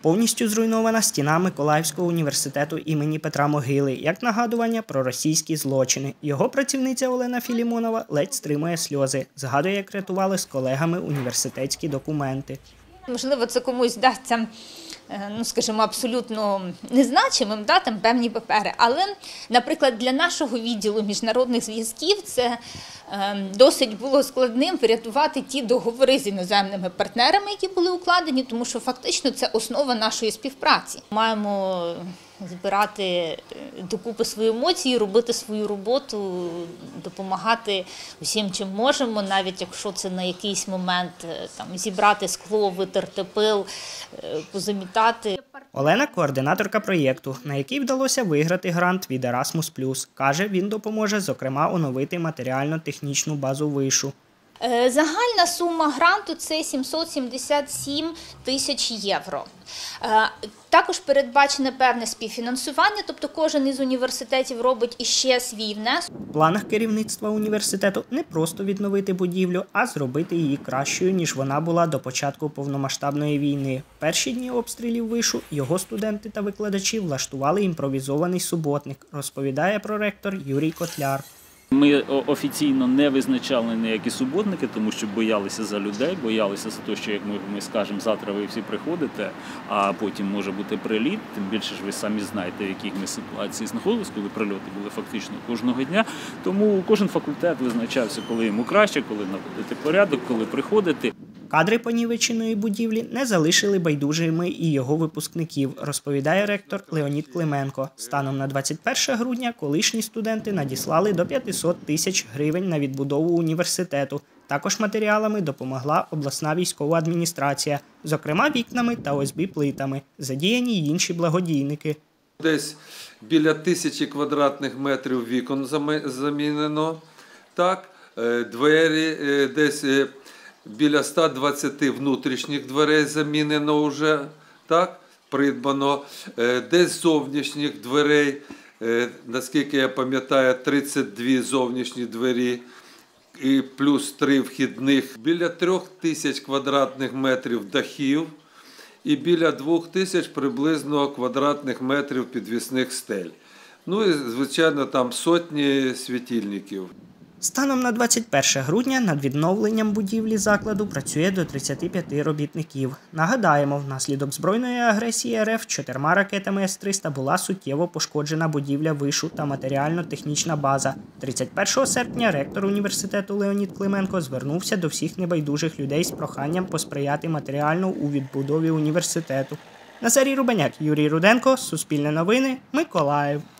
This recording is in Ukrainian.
Повністю зруйнована стіна Миколаївського університету імені Петра Могили, як нагадування про російські злочини. Його працівниця Олена Філімонова ледь стримує сльози. Згадує, як рятували з колегами університетські документи. Можливо, це комусь здасться, скажімо, абсолютно незначимим, там певні папери. Але, наприклад, для нашого відділу міжнародних зв'язків це досить було складним врятувати ті договори з іноземними партнерами, які були укладені, тому що фактично це основа нашої співпраці. Маємо збирати докупи свої емоції, робити свою роботу, допомагати усім, чим можемо, навіть якщо це на якийсь момент зібрати скло, витерти пил, позамітати. Олена – координаторка проєкту, на який вдалося виграти грант від Erasmus+. Каже, він допоможе, зокрема, оновити матеріально-технічну базу вишу. Загальна сума гранту – це 777 тисяч євро. Також передбачене певне співфінансування, тобто кожен із університетів робить іще свій внесок. В планах керівництва університету не просто відновити будівлю, а зробити її кращою, ніж вона була до початку повномасштабної війни. Перші дні обстрілів вишу його студенти та викладачі влаштували імпровізований суботник, розповідає проректор Юрій Котляр. Ми офіційно не визначали ніякі суботники, тому що боялися за людей, боялися за те, що, як ми скажемо, завтра ви всі приходите, а потім може бути приліт. Тим більше ж ви самі знаєте, в яких ми ситуації знаходилися, коли прильоти були фактично кожного дня. Тому кожен факультет визначався, коли йому краще, коли наводити порядок, коли приходити. Кадри понівеченої будівлі не залишили байдужими і його випускників, розповідає ректор Леонід Клименко. Станом на 21 грудня колишні студенти надіслали до 500 тисяч гривень на відбудову університету. Також матеріалами допомогла обласна військова адміністрація, зокрема вікнами та ОСБ-плитами. Задіяні й інші благодійники. Десь біля 1000 квадратних метрів вікон замінено, двері десь біля 120 внутрішніх дверей замінено вже, придбано. Десь зовнішніх дверей, наскільки я пам'ятаю, 32 зовнішні двері і плюс 3 вхідних. Біля 3000 квадратних метрів дахів і біля 2000 приблизно квадратних метрів підвісних стель. Ну і, звичайно, там сотні світильників. Станом на 21 грудня над відновленням будівлі закладу працює до 35 робітників. Нагадаємо, внаслідок збройної агресії РФ 4 ракетами С-300 була суттєво пошкоджена будівля вишу та матеріально-технічна база. 31 серпня ректор університету Леонід Клименко звернувся до всіх небайдужих людей з проханням посприяти матеріально у відбудові університету. Назарій Рубаняк, Юрій Руденко, Суспільне новини, Миколаїв.